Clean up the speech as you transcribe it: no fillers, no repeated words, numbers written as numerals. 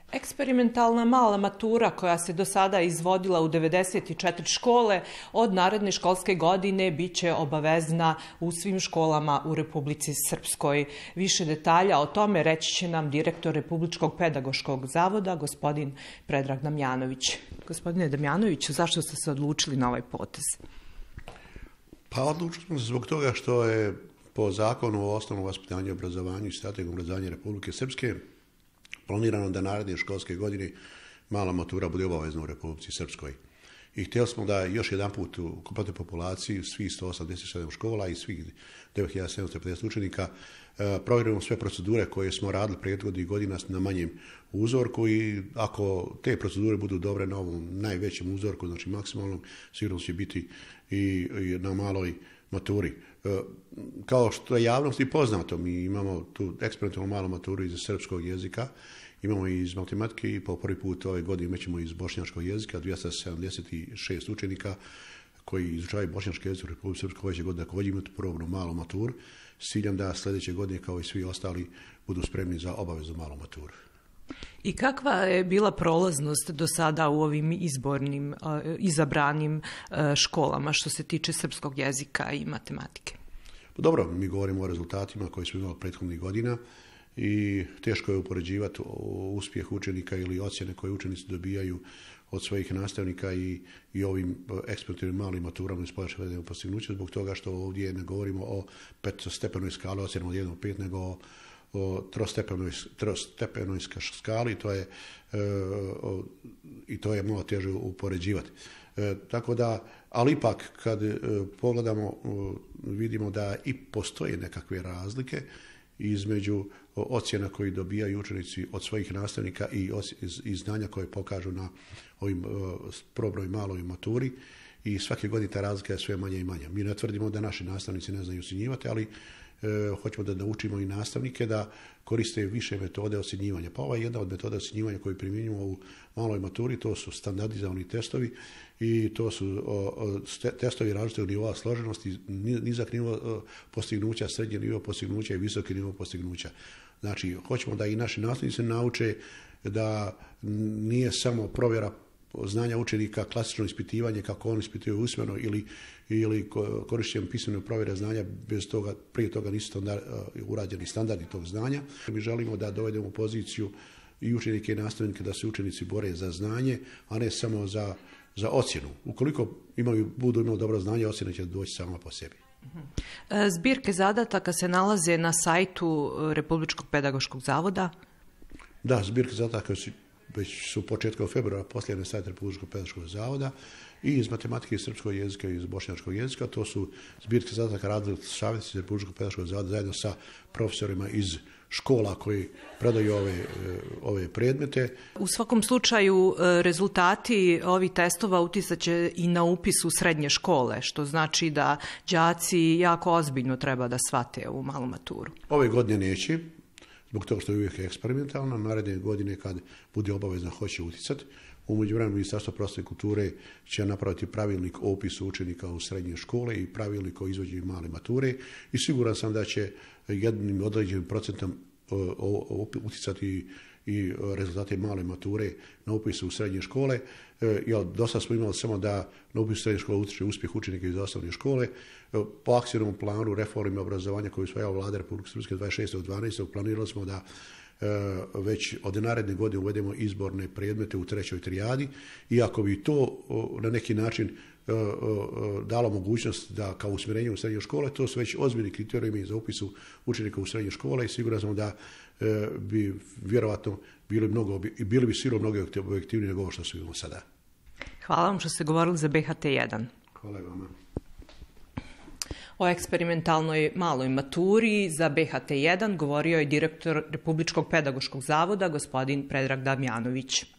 Eksperimentalna mala matura koja se do sada izvodila u 94 škole od naredne školske godine bit će obavezna u svim školama u Republici Srpskoj. Više detalja o tome reći će nam direktor Republičkog pedagoškog zavoda, gospodin Predrag Damjanović. Gospodine Damjanoviću, zašto ste se odlučili na ovaj potez? Pa odlučili smo se zbog toga što je po zakonu o osnovnom vaspitanju i obrazovanju i strategijom obrazovanja Republike Srpske planirano da naredne školske godine mala matura bude obavezna u Republici Srpskoj. I htjeli smo da još jedan put u kompletnoj populaciji, svih 187 škola i svih 9750 učenika, provjerimo sve procedure koje smo radili prethodnih godina na manjem uzorku i ako te procedure budu dobre na ovom najvećem uzorku, znači maksimalnom, sigurno će biti i na maloj maturi. Kao što je javnosti poznato, mi imamo tu eksperimentalnu malu maturu iz srpskog jezika, imamo i iz matematike i po prvi put ove godine imaćemo iz bošnjačkog jezika 276 učenika koji izučavaju bošnjački jezik u Republici Srpskoj ove godine također imati probnu malu maturu s ciljem da sljedeće godine kao i svi ostali budu spremni za obaveznu malu maturu. I kakva je bila prolaznost do sada u ovim izabranim školama što se tiče srpskog jezika i matematike? Dobro, mi govorimo o rezultatima koji smo imali prethodnih godina i teško je upoređivati uspjeh učenika ili ocjene koje učenici dobijaju od svojih nastavnika i ovim eksperimentalnim malim maturama iz područja vedenog postignuća, zbog toga što ovdje ne govorimo o petostepenoj skali ocjena od 1 do 5, nego o trostepenoj skali, i to je malo teže upoređivati. Tako da, ali ipak kad pogledamo, vidimo da i postoje nekakve razlike između ocjena koji dobijaju učenici od svojih nastavnika i znanja koje pokažu na ovim probnoj maloj maturi i svake godine ta razlika je sve manja i manja. Mi ne tvrdimo da naši nastavnici ne znaju ocjenjivati, ali hoćemo da naučimo i nastavnike da koriste više metode ocjenjivanja. Pa ova je jedna od metoda ocjenjivanja koju primjenjujemo u maloj maturi, to su standardizovani testovi i to su testovi različitog nivoa složenosti, nizak nivo postignuća, srednji nivo postignuća i visoki nivo postignuća. Znači, hoćemo da i naši nastavnici nauče da nije samo provjera znanja učenika, klasično ispitivanje kako oni ispituju usmeno ili korišćenjem pismene provjere znanja, bez toga, prije toga nisu urađeni standardi tog znanja. Mi želimo da dovedemo u poziciju i učenike i nastavnike da se učenici bore za znanje, a ne samo za ocjenu. Ukoliko budu imali dobro znanje, ocjena će doći sama po sebi. Zbirke zadataka se nalaze na sajtu Republičkog pedagoškog zavoda? Da, zbirke zadataka već su početkom februara posljedne sajt Republičkog pedagoškog zavoda i iz matematike, iz srpskog jezika i iz bošnjačkog jezika. To su zbirke zadataka radili savjetnici Republičkog pedagoškog zavoda zajedno sa profesorima iz škola koji predaju ove predmete. U svakom slučaju rezultati ovih testova uticat će i na upis u srednje škole, što znači da đaci jako ozbiljno treba da shvate ovu malu maturu. Ove godine neće, zbog toga što je uvijek eksperimentalna. Naredne godine kad bude obavezno hoće uticati. U međuvremenu Ministarstvo prosvjete i kulture će napraviti pravilnik o upisu učenika u srednje škole i pravilnik o izvođenju male mature i siguran sam da će jednim određenim procentom uticati i rezultate male mature na upisu u srednje škole. Do sada smo imali samo da na upisu srednje škole utiče uspjeh učenika iz osnovne škole. Po akcijnom planu reforme obrazovanja koju usvajala Vlada Republike Srpske 26.12. planirali smo da već od naredne godine uvedemo izborne predmete u 3. trijadi i ako bi to na neki način dalo mogućnost da kao usmjerenje u srednje škole, to su već ozbiljni kriterijumi za upisu učenika u srednje škole i siguran sam da bi vjerovatno bili bi sigurno mnogo objektivniji nego ovo što su imamo sada. Hvala vam što ste govorili za BHT1. Hvala vama. O eksperimentalnoj maloj maturi za BHT1 govorio je direktor Republičkog pedagoškog zavoda, gospodin Predrag Damjanović.